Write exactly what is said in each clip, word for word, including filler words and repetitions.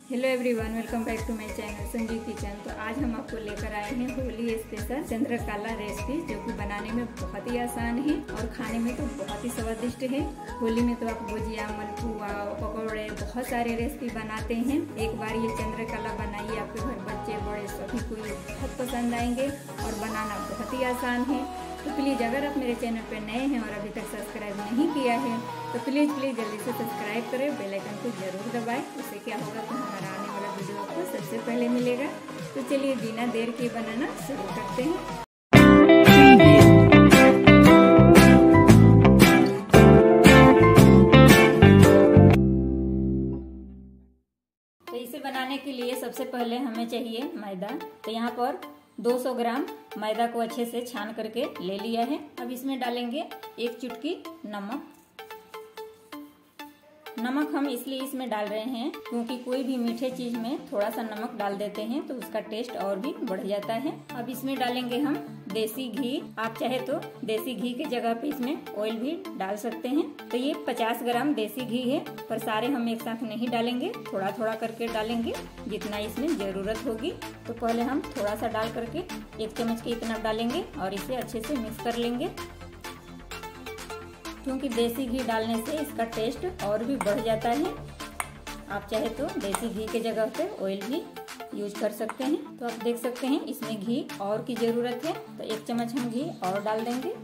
Hello everyone, welcome back to my channel Sanjeev kitchen. तो आज हम आपको लेकर आए हैं होली स्पेशल चंद्रकला रेसिपी, जो कि बनाने में बहुत ही आसान है और खाने में तो बहुत ही स्वादिष्ट है। होली में तो आप गुजिया, मलपुआ, पकौड़े बहुत सारे रेसिपी बनाते हैं। एक बार ये चंद्रकला बनाइए, आपके घर बच्चे बड़े सभी को बहुत पसंद आएंगे और बनाना बहुत ही आसान है। तो प्लीज़ अगर आप मेरे चैनल पर नए हैं और अभी तक सब्सक्राइब नहीं किया है तो प्लीज़ प्लीज़ जल्दी से सब्सक्राइब करें, बेल आइकन को जरूर दबाएं। उससे क्या होगा तो हमारा आने वाला वीडियो आपको सबसे पहले मिलेगा। तो चलिए बिना देर के बनाना शुरू करते हैं। तो इसे बनाने के लिए सबसे पहले हमें चाहिए मैदा। तो यहाँ पर दो सौ ग्राम मैदा को अच्छे से छान करके ले लिया है। अब इसमें डालेंगे एक चुटकी नमक। नमक हम इसलिए इसमें डाल रहे हैं क्योंकि कोई भी मीठे चीज में थोड़ा सा नमक डाल देते हैं तो उसका टेस्ट और भी बढ़ जाता है। अब इसमें डालेंगे हम देसी घी। आप चाहे तो देसी घी की जगह पे इसमें ऑयल भी डाल सकते हैं। तो ये पचास ग्राम देसी घी है, पर सारे हम एक साथ नहीं डालेंगे, थोड़ा थोड़ा करके डालेंगे जितना इसमें जरूरत होगी। तो पहले हम थोड़ा सा डाल करके एक चम्मच के इतना डालेंगे और इसे अच्छे से मिक्स कर लेंगे, क्योंकि देसी घी डालने से इसका टेस्ट और भी बढ़ जाता है। आप चाहे तो देसी घी के जगह पे ऑयल भी यूज कर सकते हैं। तो आप देख सकते हैं इसमें घी और की जरूरत है, तो एक चम्मच हम घी और डाल देंगे।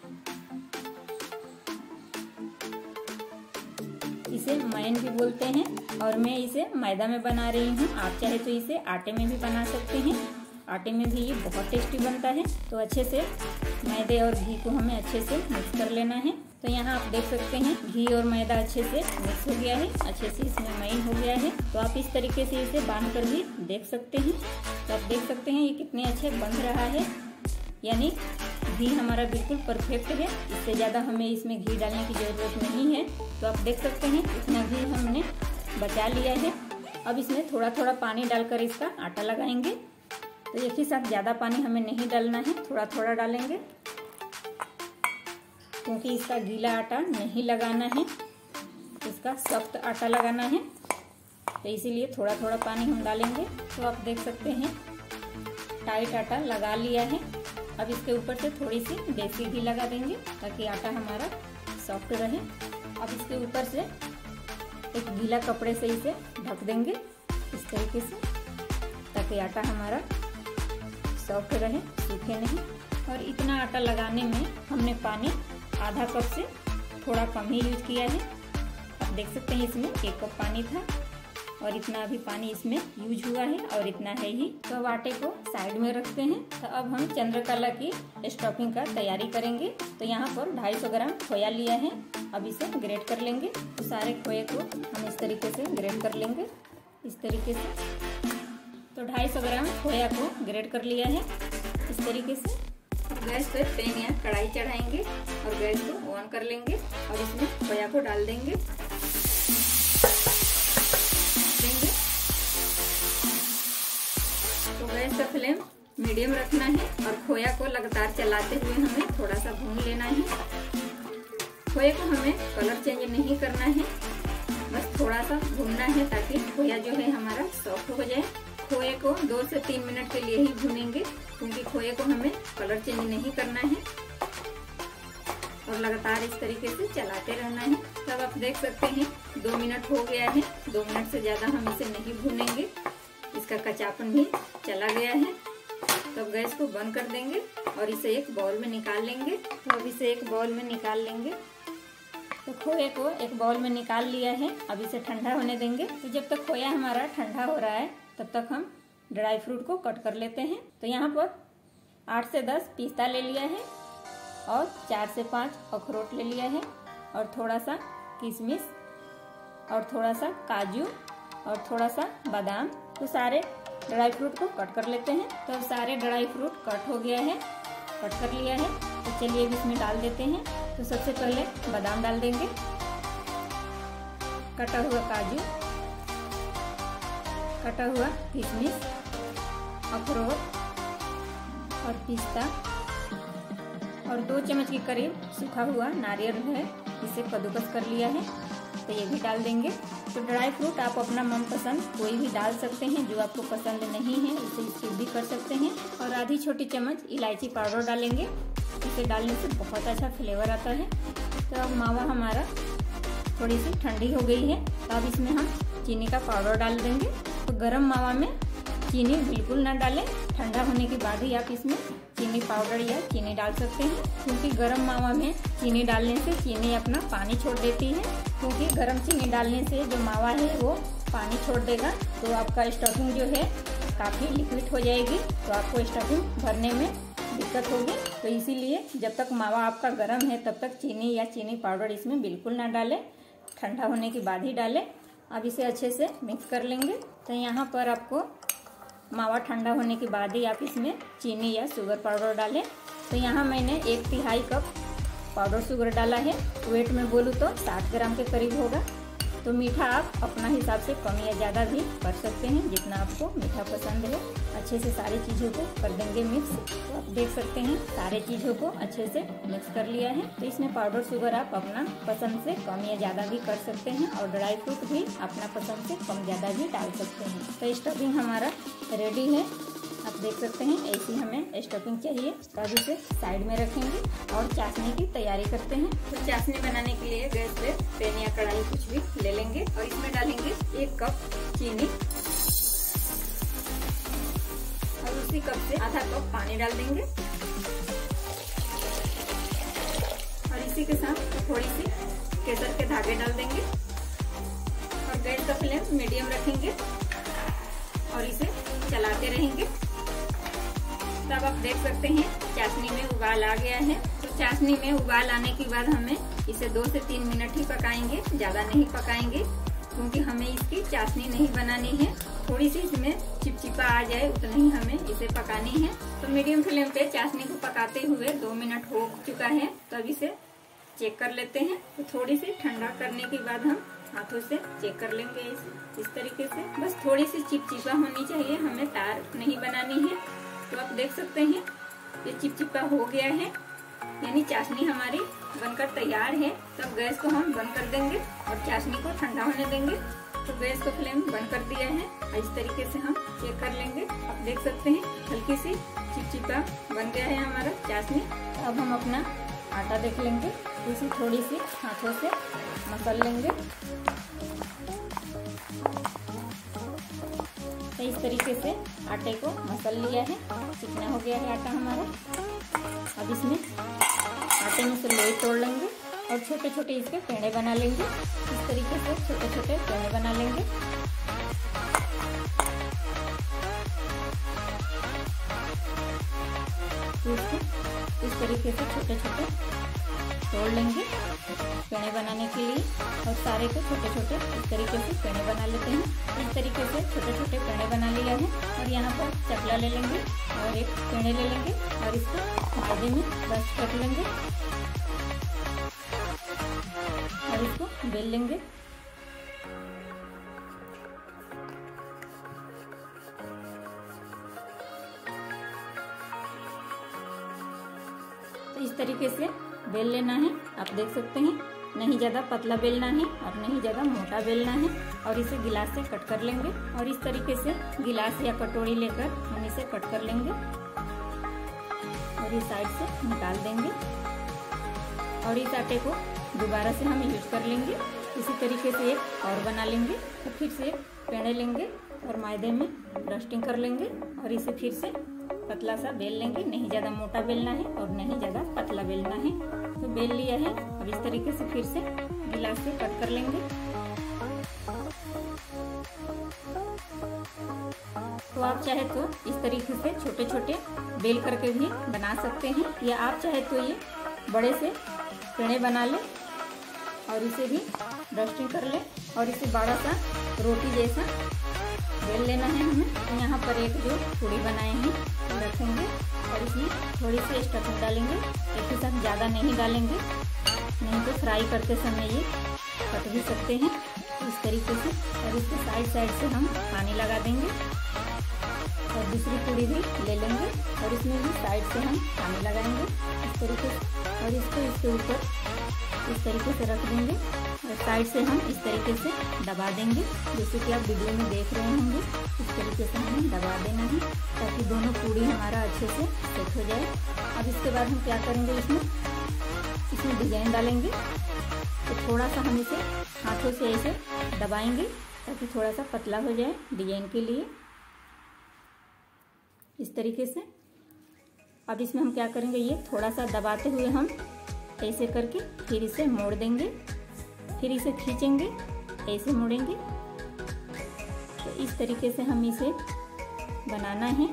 इसे मैन भी बोलते हैं और मैं इसे मैदा में बना रही हूँ। आप चाहे तो इसे आटे में भी बना सकते हैं, आटे में भी ये बहुत टेस्टी बनता है। तो अच्छे से मैदे और घी को हमें अच्छे से मिक्स कर लेना है। तो यहाँ आप देख सकते हैं घी और मैदा अच्छे से मिक्स हो गया है, अच्छे से इसमें मैन हो गया है। तो आप इस तरीके से इसे बांध कर भी देख सकते हैं। तो आप देख सकते हैं ये कितने अच्छे बन रहा है, यानी घी हमारा बिल्कुल परफेक्ट है। इससे ज़्यादा हमें इसमें घी डालने की ज़रूरत नहीं है। तो आप देख सकते हैं इतना घी हमने बचा लिया है। अब इसमें थोड़ा थोड़ा पानी डालकर इसका आटा लगाएंगे। तो एक ही साथ ज़्यादा पानी हमें नहीं डालना है, थोड़ा थोड़ा डालेंगे, क्योंकि इसका गीला आटा नहीं लगाना है, इसका सख्त आटा लगाना है। तो इसीलिए थोड़ा थोड़ा पानी हम डालेंगे। तो आप देख सकते हैं टाइट आटा लगा लिया है। अब इसके ऊपर से थोड़ी सी देसी घी लगा देंगे ताकि आटा हमारा सॉफ्ट रहे। अब इसके ऊपर से एक गीला कपड़े से इसे ढक देंगे इस तरीके से, ताकि आटा हमारा सॉफ्ट रहे, सूखे नहीं। और इतना आटा लगाने में हमने पानी आधा कप से थोड़ा कम ही यूज किया है। आप देख सकते हैं इसमें एक कप पानी था और इतना अभी पानी इसमें यूज हुआ है और इतना है ही। तो अब आटे को साइड में रखते हैं। तो अब हम चंद्रकला की स्टफिंग का तैयारी करेंगे। तो यहाँ पर दो सौ पचास ग्राम खोया लिया है। अब इसे ग्रेट कर लेंगे। तो सारे खोए को हम इस तरीके से ग्रेट कर लेंगे, इस तरीके से। तो दो सौ पचास ग्राम खोया को ग्रेट कर लिया है इस तरीके से। गैस पर पैन या कढ़ाई चढ़ाएंगे और गैस को ऑन कर लेंगे और इसमें खोया को डाल देंगे देंगे तो गैस का फ्लेम मीडियम रखना है और खोया को लगातार चलाते हुए हमें थोड़ा सा भून लेना है। खोए को हमें कलर चेंज नहीं करना है, बस थोड़ा सा भूनना है ताकि खोया जो है हमारा सॉफ्ट हो जाए। खोए को दो से तीन मिनट के लिए ही भूनेंगे, क्योंकि खोए को हमें कलर चेंज नहीं करना है और लगातार इस तरीके से चलाते रहना है। तब आप देख सकते हैं दो मिनट हो गया है। दो मिनट से ज्यादा हम इसे नहीं भूनेंगे, इसका कच्चापन भी चला गया है। तो अब गैस को बंद कर देंगे और इसे एक बाउल में निकाल लेंगे। तो अब इसे एक बाउल में निकाल लेंगे। तो खोए को एक बाउल में निकाल लिया है। अब इसे ठंडा होने देंगे। तो जब तक खोया हमारा ठंडा हो रहा है तब तक हम ड्राई फ्रूट को कट कर लेते हैं। तो यहाँ पर आठ से दस पिस्ता ले लिया है और चार से पाँच अखरोट ले लिया है और थोड़ा सा किशमिश और थोड़ा सा काजू और थोड़ा सा बादाम। तो सारे ड्राई फ्रूट को कट कर लेते हैं। तो अब सारे ड्राई फ्रूट कट हो गया है, कट कर लिया है। तो चलिए अब इसमें डाल देते हैं। तो सबसे पहले बादाम डाल देंगे, कटा हुआ काजू, कटा हुआ किशमिश, अखरोट और पिस्ता और दो चम्मच के करीब सूखा हुआ नारियल है, इसे कद्दूकस कर लिया है। तो ये भी डाल देंगे। तो ड्राई फ्रूट आप अपना मनपसंद कोई भी डाल सकते हैं, जो आपको पसंद नहीं है उसे स्किप भी कर सकते हैं। और आधी छोटी चम्मच इलायची पाउडर डालेंगे, इसे डालने से बहुत अच्छा फ्लेवर आता है। तो अब मावा हमारा थोड़ी सी ठंडी हो गई है, तो अब इसमें हम चीनी का पाउडर डाल देंगे। तो गरम मावा में चीनी बिल्कुल ना डालें, ठंडा होने के बाद ही आप इसमें चीनी पाउडर या चीनी डाल सकते हैं, क्योंकि गरम मावा में चीनी डालने से चीनी अपना पानी छोड़ देती है। क्योंकि गरम चीनी डालने से जो मावा है वो पानी छोड़ देगा, तो आपका स्टफिंग जो है काफ़ी लिक्विड हो जाएगी, तो आपको स्टफिंग भरने में दिक्कत होगी। तो इसीलिए जब तक मावा आपका गर्म है तब तक चीनी या चीनी पाउडर इसमें बिल्कुल ना डालें, ठंडा होने के बाद ही डालें। अब इसे अच्छे से मिक्स कर लेंगे। तो यहाँ पर आपको मावा ठंडा होने के बाद ही आप इसमें चीनी या शुगर पाउडर डालें। तो यहाँ मैंने एक तिहाई कप पाउडर शुगर डाला है, वेट में बोलूँ तो साठ ग्राम के करीब होगा। तो मीठा आप अपना हिसाब से कम या ज़्यादा भी कर सकते हैं, जितना आपको मीठा पसंद है। अच्छे से सारी चीज़ों को कर देंगे मिक्स। तो आप देख सकते हैं सारे चीज़ों को अच्छे से मिक्स कर लिया है। तो इसमें पाउडर शुगर आप अपना पसंद से कम या ज़्यादा भी कर सकते हैं, और ड्राई फ्रूट भी अपना पसंद से कम ज़्यादा भी डाल सकते हैं। तो स्टफिंग हमारा रेडी है, आप देख सकते हैं ऐसी हमें स्टफिंग चाहिए। तो अब इसे साइड में रखेंगे और चाशनी की तैयारी करते हैं। तो चाशनी बनाने के लिए गैस पे पैन या कढ़ाई कुछ भी ले लेंगे और इसमें डालेंगे एक कप चीनी और उसी कप से आधा कप पानी डाल देंगे और इसी के साथ थोड़ी सी केसर के धागे डाल देंगे और गैस का फ्लेम मीडियम रखेंगे और इसे चलाते रहेंगे। तब आप देख सकते हैं चाशनी में उबाल आ गया है। तो चाशनी में उबाल आने के बाद हमें इसे दो से तीन मिनट ही पकाएंगे, ज़्यादा नहीं पकाएंगे, क्योंकि हमें इसकी चाशनी नहीं बनानी है। थोड़ी सी इसमें चिपचिपा आ जाए उतना ही हमें इसे पकानी है। तो मीडियम फ्लेम पे चाशनी को पकाते हुए दो मिनट हो चुका है। तो अब इसे चेक कर लेते हैं। तो थोड़ी सी ठंडा करने के बाद हम हाथों से चेक कर लेंगे इस, इस तरीके से। बस थोड़ी सी चिपचिपा होनी चाहिए, हमें तार नहीं बनानी है। तो आप देख सकते हैं ये चिपचिपा हो गया है, यानी चाशनी हमारी बनकर तैयार है। तब गैस को हम बंद कर देंगे और चाशनी को ठंडा होने देंगे। तो गैस का फ्लेम बंद कर दिया है। इस तरीके से हम चेक कर लेंगे। आप देख सकते हैं हल्की सी चिपचिपा बन गया है हमारा चाशनी। अब हम अपना आटा देख लेंगे, इसे थोड़ी सी हाथों से मसल लेंगे। तो इस तरीके से आटे को मसल लिया है, चिकना हो गया है आटा हमारा। अब इसमें आटे में से लोई तोड़ लेंगे और छोटे छोटे इसके पेड़े बना लेंगे। इस तरीके से छोटे छोटे पेड़े बना लेंगे। इसको इस तरीके से छोटे छोटे तोड़ लेंगे पेड़े बनाने के लिए, और सारे को छोटे छोटे इस तरीके से पेड़े बना लेते हैं। इस तरीके से छोटे छोटे पेड़े बना लिया है। और यहाँ पर चकला ले लेंगे और एक पेड़े ले लेंगे और इसको मैदे में रस्ट कर लेंगे और इसको बेल लेंगे। तो इस तरीके से बेल लेना है। आप देख सकते हैं नहीं ज़्यादा पतला बेलना है और नहीं ज़्यादा मोटा बेलना है। और इसे गिलास से कट कर लेंगे और इस तरीके से गिलास या कटोरी लेकर हम इसे कट कर लेंगे और इस साइड से निकाल देंगे। और इस आटे को दोबारा से हम यूज कर लेंगे। इसी तरीके से एक और बना लेंगे। तो फिर से पेड़े लेंगे और मैदे में डस्टिंग कर लेंगे और इसे फिर से पतला सा बेल लेंगे। नहीं ज़्यादा मोटा बेलना है और नहीं ज़्यादा पतला बेलना है। तो बेल लिया है। अब इस तरीके से फिर से गिलास से कट कर लेंगे। तो आप चाहे तो इस तरीके से छोटे छोटे बेल करके भी बना सकते हैं, या आप चाहे तो ये बड़े से पेड़े बना लें और इसे भी डस्टिंग कर लें और इसे बड़ा सा रोटी जैसा बेल लेना है हमें। तो यहाँ पर एक जो पूड़ी बनाए हैं रखेंगे और इसमें थोड़ी सी स्टफिंग डालेंगे। एक ही साथ ज़्यादा नहीं डालेंगे, नहीं तो फ्राई करते समय ये कट भी सकते हैं। इस तरीके से और इसके साइड साइड से हम पानी लगा देंगे और दूसरी पूड़ी भी ले लेंगे और इसमें भी साइड से हम पानी लगाएंगे इस तरीके से। और इसको इसके ऊपर इस तरीके से रख देंगे और साइड से हम इस तरीके से दबा देंगे, जैसे कि आप वीडियो में देख रहे होंगे। इस तरीके से हमें दबा देना है ताकि दोनों पूड़ी हमारा अच्छे से सेट हो जाए। अब इसके बाद हम क्या करेंगे, इसमें इसमें डिजाइन डालेंगे। तो थोड़ा सा हम इसे हाथों से ऐसे दबाएंगे ताकि थोड़ा सा पतला हो जाए डिजाइन के लिए, इस तरीके से। अब इसमें हम क्या करेंगे, ये थोड़ा सा दबाते हुए हम ऐसे करके फिर इसे मोड़ देंगे, फिर इसे खींचेंगे, ऐसे मोड़ेंगे। तो इस तरीके से हम इसे बनाना है।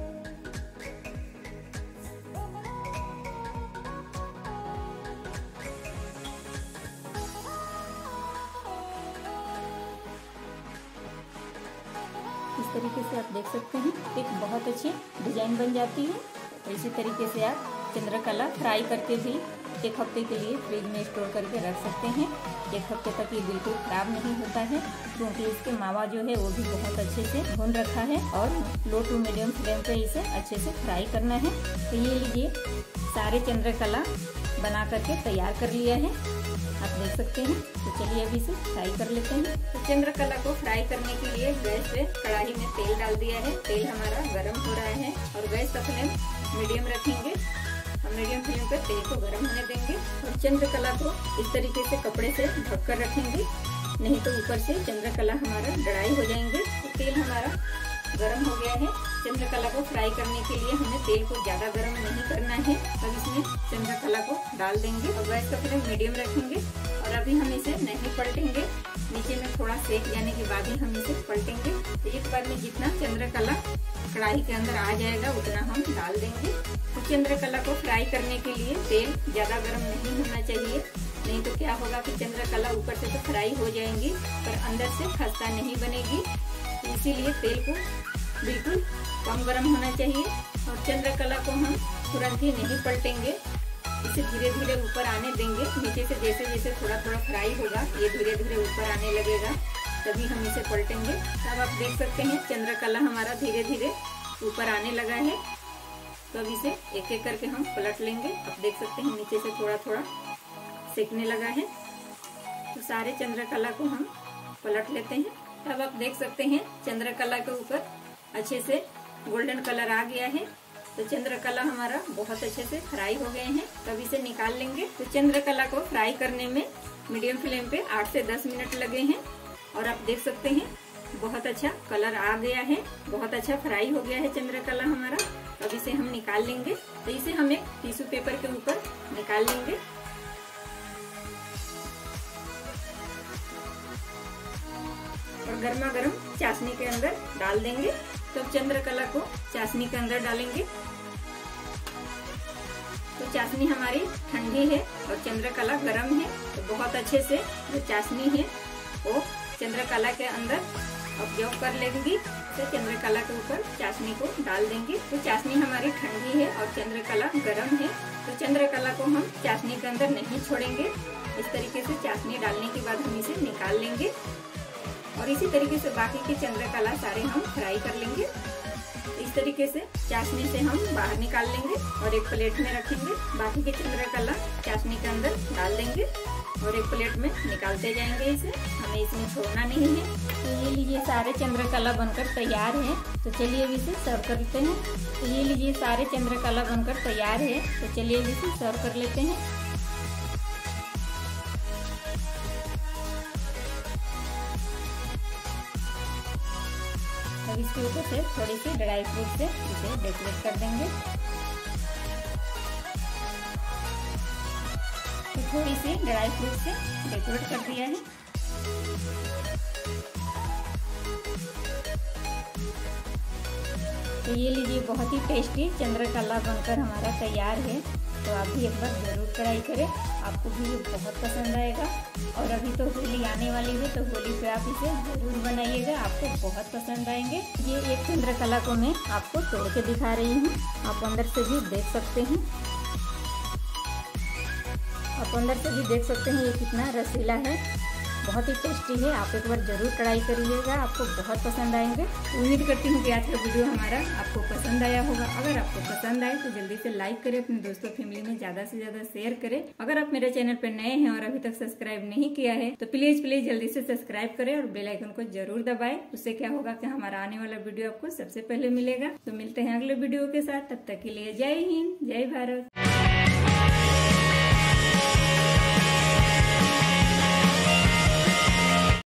इस तरीके से आप देख सकते हैं एक बहुत अच्छी डिजाइन बन जाती है। तो इसी तरीके से आप चंद्रकला फ्राई करके भी एक हफ्ते के लिए फ्रिज में स्टोर करके रख सकते हैं। एक हफ्ते तक ये बिल्कुल खराब नहीं होता है, क्योंकि इसके मावा जो है वो भी बहुत अच्छे से भून रखा है और लो टू मीडियम फ्लेम पे इसे अच्छे से फ्राई करना है। तो ये लीजिए सारे चंद्रकला बना करके तैयार कर लिया है, आप देख सकते हैं। तो चलिए अभी इसे फ्राई कर लेते हैं। तो चंद्रकला को फ्राई करने के लिए गैस पे कढ़ाई में तेल डाल दिया है। तेल हमारा गर्म हो रहा है और गैस का फ्लेम मीडियम रखेंगे और मीडियम फ्लेम पर तेल को गर्म होने देंगे। और चंद्रकला को इस तरीके से कपड़े से ढक कर रखेंगे, नहीं तो ऊपर से चंद्रकला हमारा ड्राई हो जाएंगे। तो तेल हमारा गर्म हो गया है। चंद्रकला को फ्राई करने के लिए हमें तेल को ज्यादा गर्म नहीं करना है। अब इसमें चंद्रकला को डाल देंगे और गैस का फ्लेम मीडियम रखेंगे। और अभी हम इसे नहीं पलटेंगे, नीचे में थोड़ा सेक जाने के बाद ही हम इसे पलटेंगे। तो एक बार में जितना चंद्रकला कढ़ाई के अंदर आ जाएगा उतना हम डाल देंगे। तो चंद्रकला को फ्राई करने के लिए तेल ज्यादा गर्म नहीं होना चाहिए, नहीं तो क्या होगा कि चंद्रकला ऊपर से तो फ्राई हो जाएंगी पर अंदर से खस्ता नहीं बनेगी। इसीलिए तेल को बिल्कुल कम गर्म होना चाहिए। और चंद्रकला को हम तुरंत ही नहीं पलटेंगे, इसे धीरे धीरे ऊपर आने देंगे। नीचे से जैसे जैसे थोड़ा थोड़ा फ्राई होगा ये धीरे धीरे ऊपर आने लगेगा, तभी हम इसे पलटेंगे। अब आप देख सकते हैं चंद्रकला हमारा धीरे धीरे ऊपर आने लगा है। तो अब इसे एक एक करके हम पलट लेंगे। आप देख सकते हैं नीचे से थोड़ा थोड़ा सेकने लगा है। तो सारे चंद्रकला को हम पलट लेते हैं। अब आप देख सकते हैं चंद्रकला के ऊपर अच्छे से गोल्डन कलर आ गया है। तो चंद्रकला हमारा बहुत अच्छे से फ्राई हो गए हैं। तब इसे निकाल लेंगे। तो चंद्रकला को फ्राई करने में मीडियम फ्लेम पे आठ से दस मिनट लगे हैं और आप देख सकते हैं बहुत अच्छा कलर आ गया है, बहुत अच्छा फ्राई हो गया है चंद्रकला हमारा। अब इसे हम निकाल लेंगे। तो इसे हम एक टिश्यू पेपर के ऊपर निकाल लेंगे। और गर्मा गर्म चाशनी के अंदर डाल देंगे। तो चंद्रकला को चाशनी के अंदर डालेंगे। तो चाशनी हमारी ठंडी है और चंद्रकला गर्म है, तो बहुत अच्छे से जो चाशनी है वो चंद्रकला के अंदर ऑब्जर्व कर लेंगी। तो चंद्रकला के ऊपर चाशनी को डाल देंगे। तो चाशनी हमारी ठंडी है और चंद्रकला गर्म है, तो चंद्रकला को हम चाशनी के अंदर नहीं छोड़ेंगे। इस तरीके से चाशनी डालने के बाद हम इसे निकाल लेंगे और इसी तरीके से बाकी के चंद्रकला सारे हम फ्राई कर लेंगे। इस तरीके से चाशनी से हम बाहर निकाल लेंगे और एक प्लेट में रखेंगे। बाकी के चंद्रकला चाशनी के अंदर डाल देंगे और एक प्लेट में निकालते जाएंगे। इसे हमें इसमें छोड़ना नहीं है। तो ये लीजिए सारे चंद्रकला बनकर तैयार है। तो चलिए अभी इसे सर्व कर लेते हैं। तो ये लीजिए सारे चंद्रकला बनकर तैयार है। तो चलिए अभी इसे सर्व कर लेते हैं। अब इसके ऊपर से थोड़ी सी ड्राई फ्रूट से इसे डेकोरेट कर देंगे। तो थोड़ी सी ड्राई फ्रूट से डेकोरेट कर दिया है। तो ये लीजिए बहुत ही टेस्टी चंद्रकला बनकर हमारा तैयार है। तो आप भी एक बार जरूर ट्राई करें, आपको भी ये बहुत पसंद आएगा। और अभी तो होली आने वाली है, तो होली पे आप इसे जरूर बनाइएगा, आपको बहुत पसंद आएंगे। ये एक चंद्रकला को मैं आपको तोड़ के दिखा रही हूँ, आप अंदर से भी देख सकते हैं। आप अंदर से भी देख सकते हैं ये कितना रसीला है। बहुत ही टेस्टी है। आप एक बार जरूर ट्राई करिएगा, आपको बहुत पसंद आएंगे। उम्मीद करती हूँ कि आज का वीडियो हमारा आपको पसंद आया होगा। अगर आपको पसंद आए तो जल्दी से लाइक करें, अपने दोस्तों फैमिली में ज्यादा से ज्यादा शेयर करें। अगर आप मेरे चैनल पर नए हैं और अभी तक सब्सक्राइब नहीं किया है तो प्लीज प्लीज जल्दी से सब्सक्राइब करें और बेल आइकन को जरूर दबाएं। उससे क्या होगा कि हमारा आने वाला वीडियो आपको सबसे पहले मिलेगा। तो मिलते हैं अगले वीडियो के साथ, तब तक के लिए जय हिंद, जय भारत।